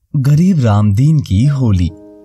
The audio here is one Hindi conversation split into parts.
गरीब रामदीन की होली।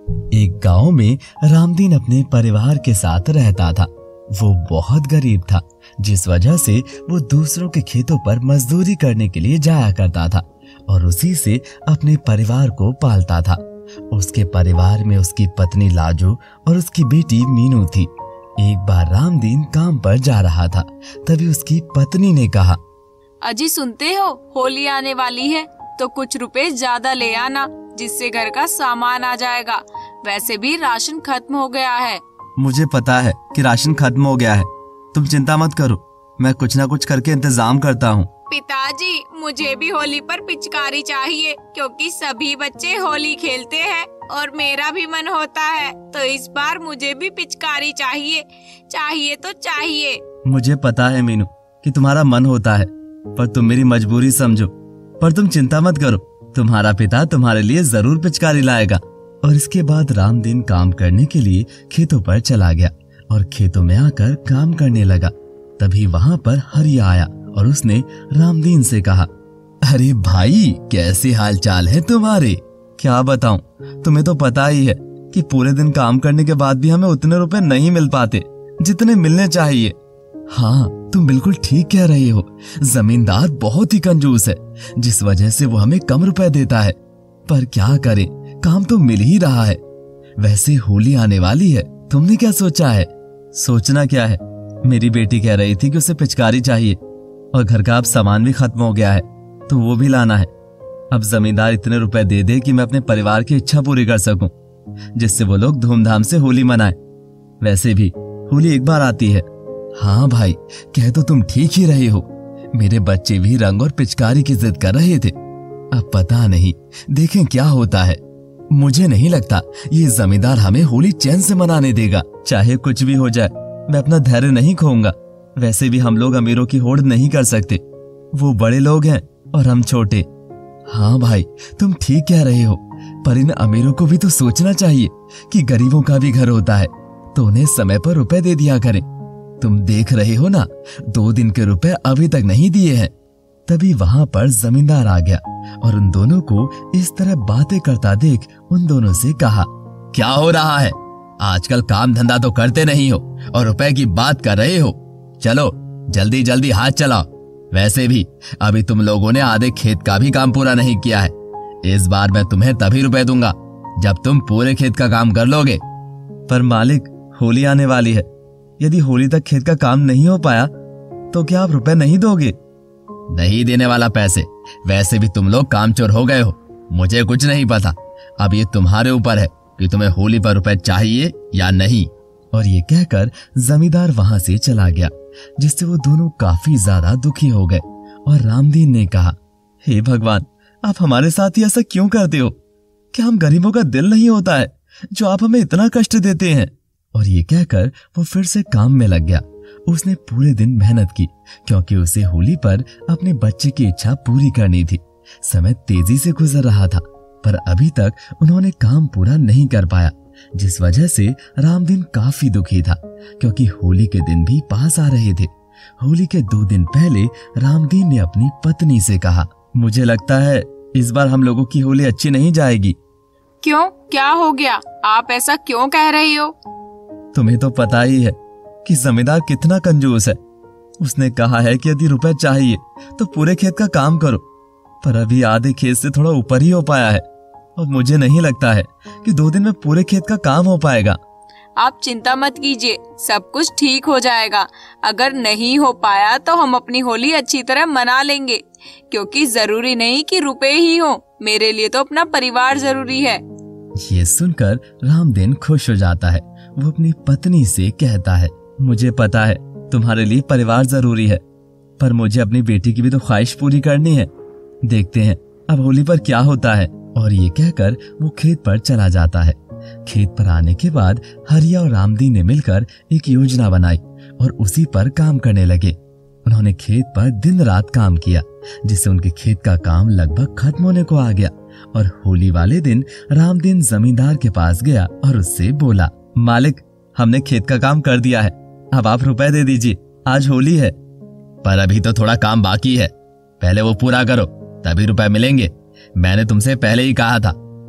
एक गांव में रामदीन अपने परिवार के साथ रहता था। वो बहुत गरीब था, जिस वजह से वो दूसरों के खेतों पर मजदूरी करने के लिए जाया करता था और उसी से अपने परिवार को पालता था। उसके परिवार में उसकी पत्नी लाजो और उसकी बेटी मीनू थी। एक बार रामदीन काम पर जा रहा था, तभी उसकी पत्नी ने कहा, अजी सुनते हो, होली आने वाली है तो कुछ रुपए ज्यादा ले आना, जिससे घर का सामान आ जाएगा। वैसे भी राशन खत्म हो गया है। मुझे पता है कि राशन खत्म हो गया है, तुम चिंता मत करो, मैं कुछ ना कुछ करके इंतजाम करता हूँ। पिताजी, मुझे भी होली पर पिचकारी चाहिए, क्योंकि सभी बच्चे होली खेलते हैं और मेरा भी मन होता है, तो इस बार मुझे भी पिचकारी चाहिए। चाहिए तो चाहिए। मुझे पता है मीनू कि तुम्हारा मन होता है, पर तुम मेरी मजबूरी समझो। पर तुम चिंता मत करो, तुम्हारा पिता तुम्हारे लिए जरूर पिचकारी लाएगा। और इसके बाद रामदीन काम करने के लिए खेतों पर चला गया और खेतों में आकर काम करने लगा। तभी वहाँ पर हरिया आया और उसने रामदीन से कहा, अरे भाई, कैसे हाल चाल है तुम्हारे? क्या बताऊं, तुम्हें तो पता ही है कि पूरे दिन काम करने के बाद भी हमें उतने रुपए नहीं मिल पाते जितने मिलने चाहिए। हाँ, तुम बिल्कुल ठीक कह रहे हो, जमींदार बहुत ही कंजूस है, जिस वजह से वो हमें कम रुपए देता है। पर क्या करें, काम तो मिल ही रहा है। वैसे होली आने वाली है, तुमने क्या सोचा है? सोचना क्या है, मेरी बेटी कह रही थी कि उसे पिचकारी चाहिए और घर का अब सामान भी खत्म हो गया है, तो वो भी लाना है। अब जमींदार इतने रुपए दे दे कि मैं अपने परिवार की इच्छा पूरी कर सकूं, जिससे वो लोग धूमधाम से होली मनाएं। वैसे भी होली एक बार आती है। हाँ भाई, कह तो तुम ठीक ही रहे हो, मेरे बच्चे भी रंग और पिचकारी की जिद कर रहे थे। अब पता नहीं, देखें क्या होता है। मुझे नहीं लगता ये जमींदार हमें होली चैन से मनाने देगा। चाहे कुछ भी हो जाए, मैं अपना धैर्य नहीं खोऊंगा। वैसे भी हम लोग अमीरों की होड़ नहीं कर सकते, वो बड़े लोग हैं और हम छोटे। हाँ भाई, तुम ठीक कह रहे हो, पर इन अमीरों को भी तो सोचना चाहिए कि गरीबों का भी घर होता है, तो उन्हें समय पर रुपए दे दिया करें। तुम देख रहे हो ना, 2 दिन के रुपए अभी तक नहीं दिए हैं। तभी वहां पर जमींदार आ गया और उन दोनों को इस तरह बातें करता देख उन दोनों से कहा, क्या हो रहा है? आजकल काम धंधा तो करते नहीं हो और रुपए की बात कर रहे हो। चलो जल्दी जल्दी हाथ चलाओ। वैसे भी अभी तुम लोगों ने आधे खेत का भी काम पूरा नहीं किया है। इस बार मैं तुम्हें तभी रुपए दूंगा जब तुम पूरे खेत का काम कर लोगे। पर मालिक, होली आने वाली है, यदि होली तक खेत का काम नहीं हो पाया तो क्या आप रुपए नहीं दोगे? नहीं देने वाला पैसे। वैसे भी तुम लोग कामचोर हो गए हो, मुझे कुछ नहीं पता। अब ये तुम्हारे ऊपर है कि तुम्हें होली पर रुपए चाहिए या नहीं। और ये कहकर जमींदार वहां से चला गया, जिससे वो दोनों काफी ज्यादा दुखी हो गए। और रामदीन ने कहा, हे भगवान, आप हमारे साथ ही ऐसा क्यों करते हो? क्या हम गरीबों का दिल नहीं होता है जो आप हमें इतना कष्ट देते हैं? और ये कहकर वो फिर से काम में लग गया। उसने पूरे दिन मेहनत की, क्योंकि उसे होली पर अपने बच्चे की इच्छा पूरी करनी थी। समय तेजी से गुजर रहा था, पर अभी तक उन्होंने काम पूरा नहीं कर पाया, जिस वजह से रामदीन काफी दुखी था, क्योंकि होली के दिन भी पास आ रहे थे। होली के 2 दिन पहले रामदीन ने अपनी पत्नी से कहा, मुझे लगता है इस बार हम लोगों की होली अच्छी नहीं जाएगी। क्यों, क्या हो गया? आप ऐसा क्यों कह रही हो? तुम्हें तो पता ही है कि जमींदार कितना कंजूस है। उसने कहा है कि यदि रुपए चाहिए तो पूरे खेत का काम करो, पर अभी आधे खेत से थोड़ा ऊपर ही हो पाया है और मुझे नहीं लगता है कि 2 दिन में पूरे खेत का काम हो पाएगा। आप चिंता मत कीजिए, सब कुछ ठीक हो जाएगा। अगर नहीं हो पाया तो हम अपनी होली अच्छी तरह मना लेंगे, क्योंकि जरूरी नहीं कि रुपए ही हो, मेरे लिए तो अपना परिवार जरूरी है। ये सुनकर रामदीन खुश हो जाता है। वो अपनी पत्नी से कहता है, मुझे पता है तुम्हारे लिए परिवार जरूरी है, पर मुझे अपनी बेटी की भी तो ख्वाहिश पूरी करनी है। देखते हैं अब होली पर क्या होता है। और ये कहकर वो खेत पर चला जाता है। खेत पर आने के बाद हरिया और रामदीन ने मिलकर एक योजना बनाई और उसी पर काम करने लगे। उन्होंने खेत पर दिन रात काम किया, जिससे उनके खेत का काम लगभग खत्म होने को आ गया। और होली वाले दिन रामदीन जमींदार के पास गया और उससे बोला, मालिक, हमने खेत का काम कर दिया है, अब आप रुपए दे दीजिए, आज होली है। पर अभी तो थोड़ा काम बाकी है, पहले वो पूरा करो तभी रुपए मिलेंगे। मैंने तुमसे पहले ही कहा था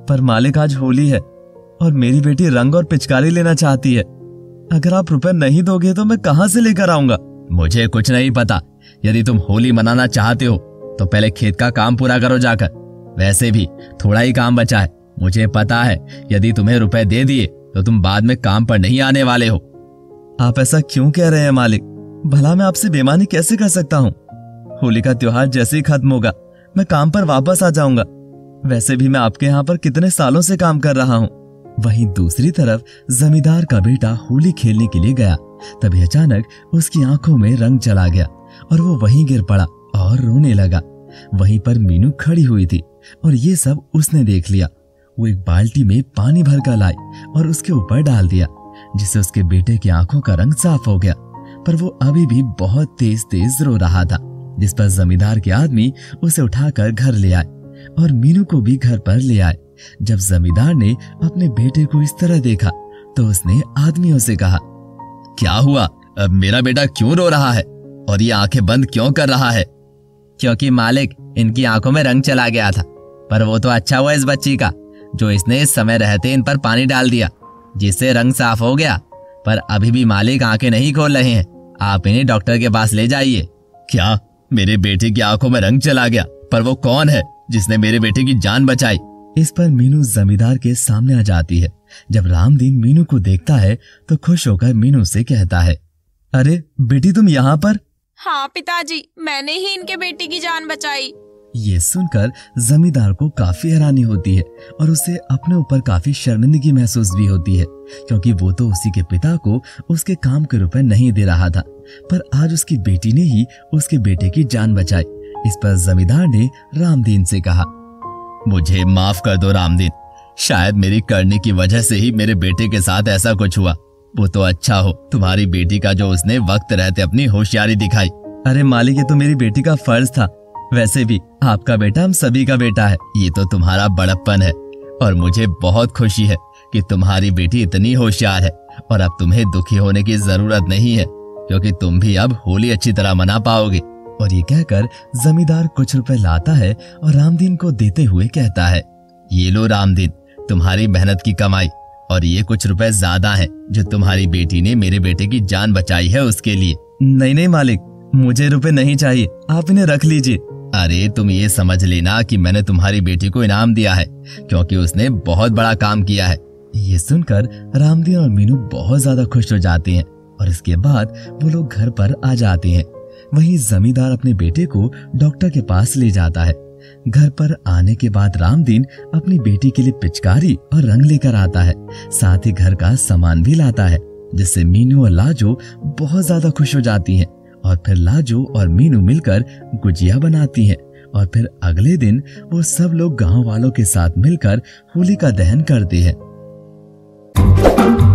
पर मालिक आज होली है और मेरी बेटी रंग और पिचकारी लेना चाहती है। अगर आप रुपए नहीं दोगे तो मैं कहाँ से लेकर आऊंगा? मुझे कुछ नहीं पता। यदि तुम होली मनाना चाहते हो तो पहले खेत का काम पूरा करो जाकर। वैसे भी थोड़ा ही काम बचा है। मुझे पता है यदि तुम्हें रुपए दे दिए तो तुम बाद में काम पर नहीं आने वाले हो। आप ऐसा क्यों कह रहे हैं मालिक? भला मैं आपसे बेईमानी कैसे कर सकता हूँ? होली का त्योहार जैसे ही खत्म होगा मैं काम पर वापस आ जाऊंगा। वैसे भी मैं आपके यहाँ पर कितने सालों से काम कर रहा हूँ। वहीं दूसरी तरफ जमींदार का बेटा होली खेलने के लिए गया। तभी अचानक उसकी आंखों में रंग चला गया और वो वहीं गिर पड़ा और रोने लगा। वहीं पर मीनू खड़ी हुई थी और ये सब उसने देख लिया। वो एक बाल्टी में पानी भरकर लाई और उसके ऊपर डाल दिया, जिससे उसके बेटे की आंखों का रंग साफ हो गया। पर वो अभी भी बहुत तेज तेज रो रहा था, जिस पर जमींदार के आदमी उसे उठाकर घर ले आए और मीनू को भी घर पर ले आए। जब जमींदार ने अपने बेटे को इस तरह देखा तो उसने आदमियों से कहा, क्या हुआ? अब मेरा बेटा क्यों रो रहा है और ये आंखें बंद क्यों कर रहा है? क्योंकि मालिक, इनकी आंखों में रंग चला गया था। पर वो तो अच्छा हुआ इस बच्ची का जो इसने इस समय रहते इन पर पानी डाल दिया, जिससे रंग साफ हो गया। पर अभी भी मालिक आंखें नहीं खोल रहे हैं। आप इन्हें डॉक्टर के पास ले जाइए। क्या? मेरे बेटे की आंखों में रंग चला गया? पर वो कौन है जिसने मेरे बेटे की जान बचाई? इस पर मीनू जमींदार के सामने आ जाती है। जब रामदीन मीनू को देखता है तो खुश होकर मीनू से कहता है, अरे बेटी, तुम यहाँ पर? हाँ पिताजी, मैंने ही इनके बेटी की जान बचाई। ये सुनकर जमींदार को काफी हैरानी होती है और उसे अपने ऊपर काफी शर्मिंदगी महसूस भी होती है, क्योंकि वो तो उसी के पिता को उसके काम के रुपए नहीं दे रहा था, पर आज उसकी बेटी ने ही उसके बेटे की जान बचाई। इस पर जमींदार ने रामदीन से कहा, मुझे माफ कर दो रामदीन, शायद मेरी करने की वजह से ही मेरे बेटे के साथ ऐसा कुछ हुआ। वो तो अच्छा हो तुम्हारी बेटी का जो उसने वक्त रहते अपनी होशियारी दिखाई। अरे मालिक, ये तो मेरी बेटी का फर्ज था। वैसे भी आपका बेटा हम सभी का बेटा है। ये तो तुम्हारा बड़प्पन है और मुझे बहुत खुशी है कि तुम्हारी बेटी इतनी होशियार है और अब तुम्हें दुखी होने की जरूरत नहीं है, क्योंकि तुम भी अब होली अच्छी तरह मना पाओगे। और ये कहकर जमींदार कुछ रुपए लाता है और रामदीन को देते हुए कहता है, ये लो रामदीन, तुम्हारी मेहनत की कमाई, और ये कुछ रुपए ज्यादा हैं जो तुम्हारी बेटी ने मेरे बेटे की जान बचाई है उसके लिए। नहीं नहीं मालिक, मुझे रुपए नहीं चाहिए, आप इन्हें रख लीजिए। अरे तुम ये समझ लेना कि मैंने तुम्हारी बेटी को इनाम दिया है, क्योंकि उसने बहुत बड़ा काम किया है। ये सुनकर रामदीन और मीनू बहुत ज्यादा खुश हो जाते हैं और इसके बाद वो लोग घर पर आ जाते हैं। वहीं जमींदार अपने बेटे को डॉक्टर के पास ले जाता है। घर पर आने के बाद रामदीन अपनी बेटी के लिए पिचकारी और रंग लेकर आता है, साथ ही घर का सामान भी लाता है, जिससे मीनू और लाजो बहुत ज्यादा खुश हो जाती हैं। और फिर लाजो और मीनू मिलकर गुजिया बनाती हैं और फिर अगले दिन वो सब लोग गांव वालों के साथ मिलकर होली का दहन करते हैं।